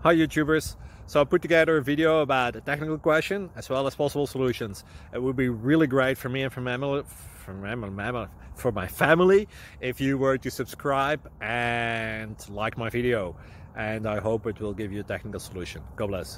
Hi YouTubers! So I put together a video about a technical question as well as possible solutions. It would be really great for me and for my family if you were to subscribe and like my video, and I hope it will give you a technical solution. God bless.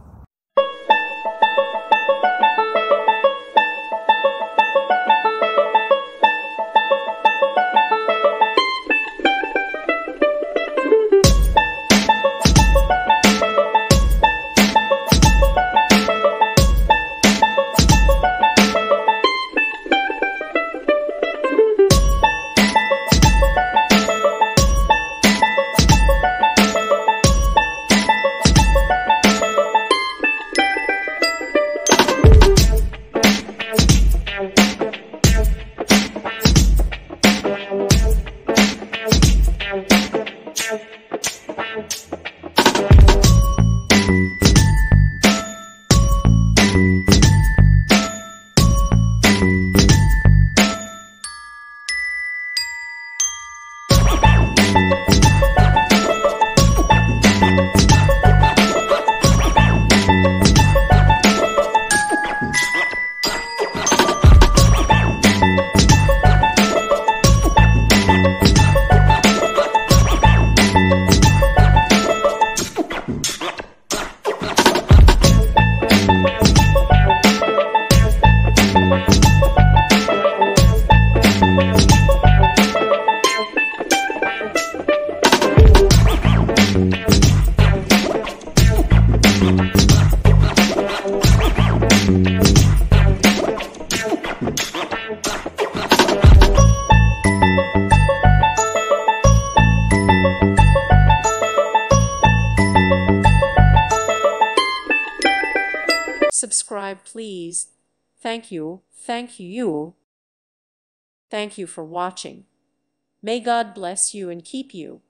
Subscribe, please. Thank you. Thank you. Thank you for watching. May God bless you and keep you.